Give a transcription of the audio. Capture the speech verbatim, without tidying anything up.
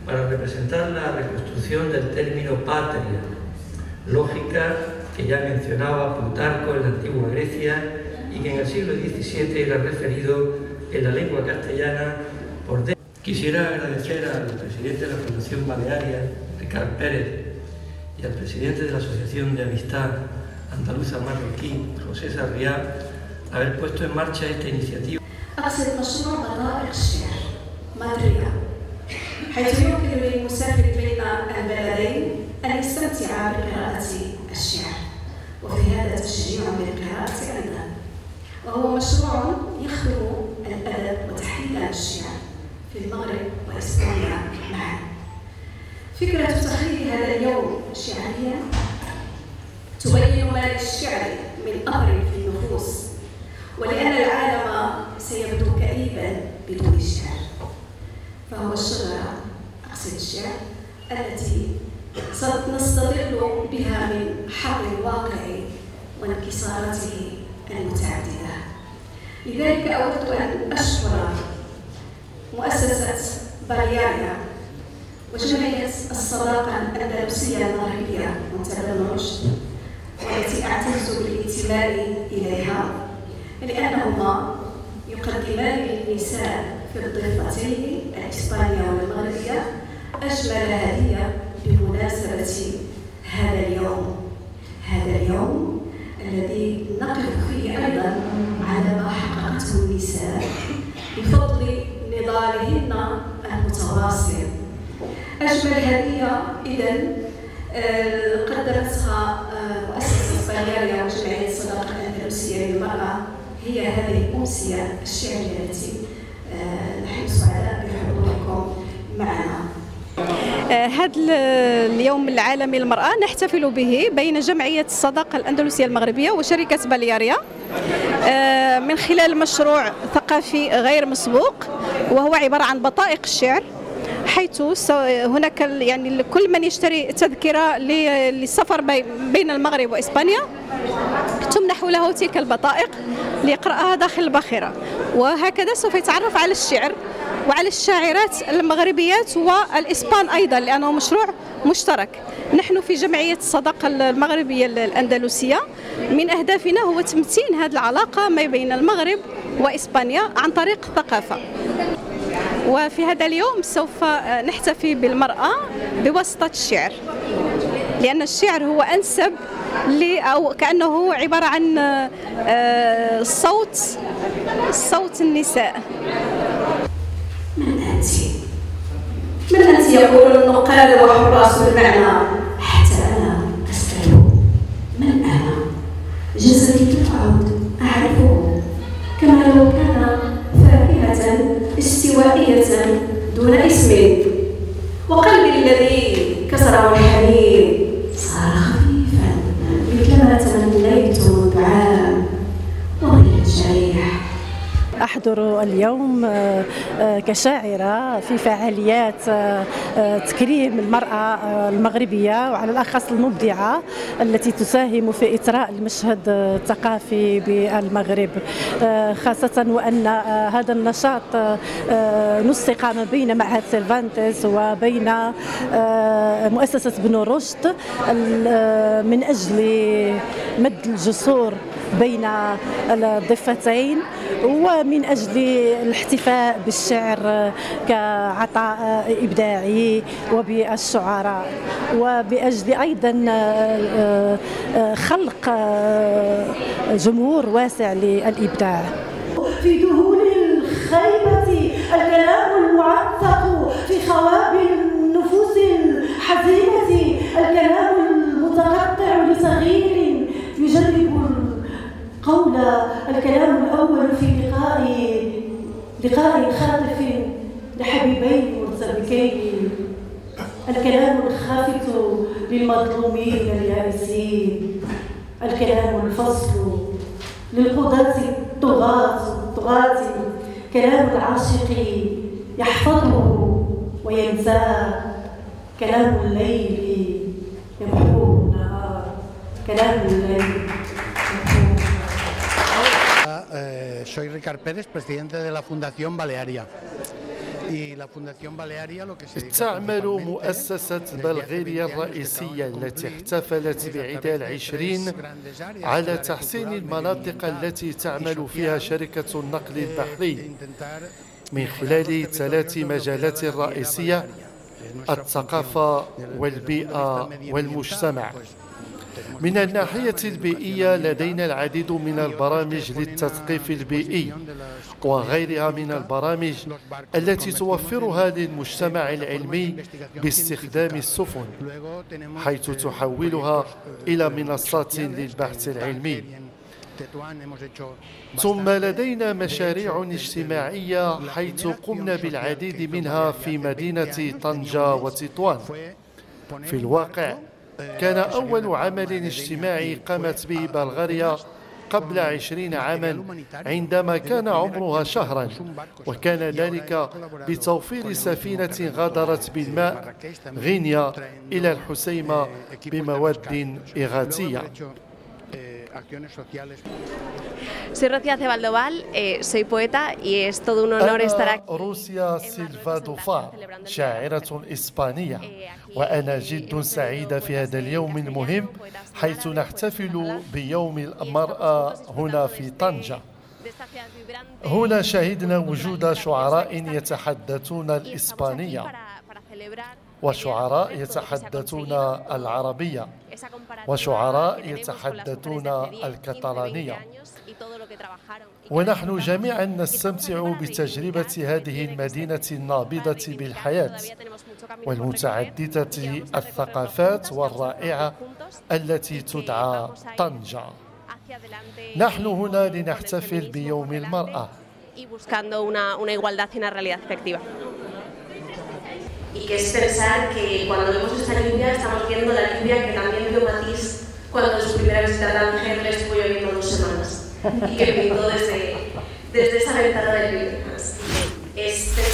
para representar la reconstrucción del término patria, lógica que ya mencionaba Plutarco en la antigua Grecia y que en el siglo diecisiete era referido en la lengua castellana por... De... Quisiera agradecer al presidente de la Fundación Balearia, Ricard Pérez, y al presidente de la Asociación de Amistad Andaluza Marroquí, José Sarriá, haber puesto en marcha esta iniciativa. أقصد مشروع بطائق الشعر مادريا، حيث يمكن للمسافر بين البلدين أن يستمتع بقراءة الشعر، وفي هذا تشجيع للقراءة أيضا، وهو مشروع يخدم الأدب وتحديدا الشعر في المغرب وإسبانيا معا. فكرة تخليل هذا اليوم شعريا تبين ما للشعر من أمر في النفوس، ولأن العالم سيبدو كئيبا بدون الشعر، فهو الشجرة، أقصد الشعر، التي سنستظل بها من حر الواقع وانكساراته المتعددة. لذلك أود أن أشكر مؤسسة بالياريا وجمعية الصداقة الأندلسية المغربية منتدى الرشد، والتي أعتز بالانتماء إليها، لأنهما يقدمان للنساء في الضفتين الإسبانية والمغربية أجمل هدية بمناسبة هذا اليوم، هذا اليوم الذي نقف فيه أيضا على ما حققته النساء بفضل نضالهن المتواصل. أجمل هدية إذن قدمتها مؤسسة بالياريا وجمعية الصداقة الأندلسية للمرأة هي هذه الأمسية الشعرية التي نحن سعداء بحضوركم معنا. هذا اليوم العالمي للمرأة نحتفل به بين جمعية الصداقة الأندلسية المغربية وشركة بالياريا من خلال مشروع ثقافي غير مسبوق، وهو عبارة عن بطائق الشعر، حيث هناك يعني كل من يشتري تذكرة للسفر بين المغرب وإسبانيا تمنح له تلك البطائق ليقرأها داخل الباخرة، وهكذا سوف يتعرف على الشعر وعلى الشاعرات المغربيات والإسبان أيضا، لأنه مشروع مشترك. نحن في جمعية الصداقة المغربية الأندلسية من أهدافنا هو تمتين هذه العلاقة ما بين المغرب وإسبانيا عن طريق الثقافة. وفي هذا اليوم سوف نحتفي بالمرأة بواسطة الشعر، لأن الشعر هو أنسب أو كأنه عبارة عن صوت صوت النساء. من أنت؟ من أنت؟ يقول النقاد وحراس المعنى، حتى أنا أسأل من أنا؟ جسدي تقعد أعرفه كما لو كان فاكهة استوائية دون اسم، وقلبي الذي كسره الحنين صار خفيفا مثلما تمنيت منذ عام وغير جريح. أحضر اليوم كشاعرة في فعاليات تكريم المرأة المغربية، وعلى الأخص المبدعة التي تساهم في إثراء المشهد الثقافي بالمغرب، خاصة وأن هذا النشاط نسق ما بين معهد سيرفانتس وبين مؤسسة بن رشد من أجل مد الجسور بين الضفتين، ومن أجل الاحتفاء بالشعر كعطاء إبداعي وبالشعراء، وبأجل أيضا خلق جمهور واسع للإبداع. في دهون الخيمة الكلام المعتق، في خوابي النفوس الحزينة الكلام المتقطع لصغير يجرب قول الكلام الأول في لقاء لقاء خاطف لحبيبين مرتبكين، الكلام الخافت للمظلومين اليائسين، الكلام الفصل للقضاة الطغاة الطغاة، كلام العاشق يحفظه وينساه، كلام الليل يمحوه النهار، كلام الليل. Soy Ricard Pérez, presidente de la Fundación Balearia. تعمل مؤسسة بلغاريا الرئيسية التي احتفلت بعيدها العشرين على تحسين المناطق التي تعمل فيها شركة النقل البحري من خلال ثلاث مجالات رئيسية: الثقافة والبيئة والمجتمع. من الناحية البيئية لدينا العديد من البرامج للتثقيف البيئي وغيرها من البرامج التي توفرها للمجتمع العلمي باستخدام السفن، حيث تحولها إلى منصات للبحث العلمي. ثم لدينا مشاريع اجتماعية حيث قمنا بالعديد منها في مدينة طنجة وتطوان. في الواقع كان أول عمل اجتماعي قامت به بلغاريا قبل عشرين عاما عندما كان عمرها شهرا، وكان ذلك بتوفير سفينة غادرت بالماء غينيا إلى الحسيمة بمواد إغاثية. Soy Rocío Cebaldoval, eh, soy poeta y es todo un honor estar aquí. روسيا سيلفا دوفار، شاعرة إسبانية، وأنا جد سعيدة في هذا اليوم المهم حيث نحتفل بيوم المرأة هنا في طنجة. هنا شهدنا وجود شعراء يتحدثون الإسبانية وشعراء يتحدثون العربية وشعراء يتحدثون الكتالانية، ونحن جميعا نستمتع بتجربة هذه المدينة النابضة بالحياة والمتعددة الثقافات والرائعة التي تدعى طنجة. نحن هنا لنحتفل بيوم المرأة. Y que es pensar que cuando vemos esta lluvia estamos viendo la lluvia que también vio Matisse cuando en su primera visita a Tánger le estuvo lloviendo dos semanas y que pintó desde, desde esa ventana del libro. Es